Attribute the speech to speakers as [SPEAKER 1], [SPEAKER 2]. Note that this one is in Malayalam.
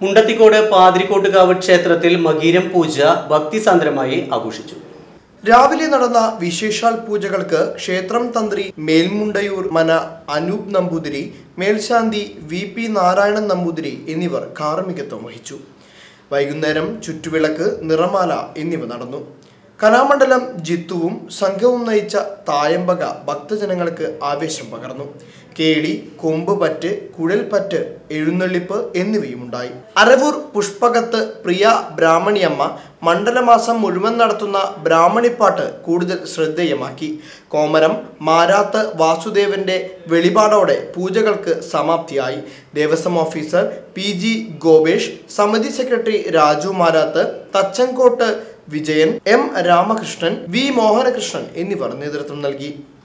[SPEAKER 1] മുണ്ടത്തിക്കോട് പാതിരിക്കോട്ടുകാവ് ക്ഷേത്രത്തിൽ മകീരം പൂജ ഭക്തിസാന്ദ്രമായി ആഘോഷിച്ചു.
[SPEAKER 2] രാവിലെ നടന്ന വിശേഷാൽ പൂജകൾക്ക് ക്ഷേത്രം തന്ത്രി മേൽമുണ്ടയൂർ മന അനൂപ് നമ്പൂതിരി, മേൽശാന്തി VP നാരായണൻ നമ്പൂതിരി എന്നിവർ കാർമ്മികത്വം വഹിച്ചു. വൈകുന്നേരം ചുറ്റുവിളക്ക്, നിറമാല എന്നിവ നടന്നു. കലാമണ്ഡലം ജിത്തുവും സംഘവും നയിച്ച തായമ്പക ഭക്തജനങ്ങൾക്ക് ആവേശം പകർന്നു. കേളി, കൊമ്പുപറ്റ്, കുഴൽപ്പറ്റ്, എഴുന്നള്ളിപ്പ് എന്നിവയുമുണ്ടായി. അരവൂർ പുഷ്പകത്ത് പ്രിയ ബ്രാഹ്മണിയമ്മ മണ്ഡലമാസം മുഴുവൻ നടത്തുന്ന ബ്രാഹ്മണിപ്പാട്ട് കൂടുതൽ ശ്രദ്ധേയമാക്കി. കോമരം മാരാത്ത് വാസുദേവന്റെ വെളിപാടോടെ പൂജകൾക്ക് സമാപ്തിയായി. ദേവസ്വം ഓഫീസർ PG ഗോപേഷ്, സമിതി secretary Raju Marath, Thachankottu Vijayan, M Ramakrishnan, V Mohanakrishnan എന്നിവർ നേതൃത്വം നൽകി.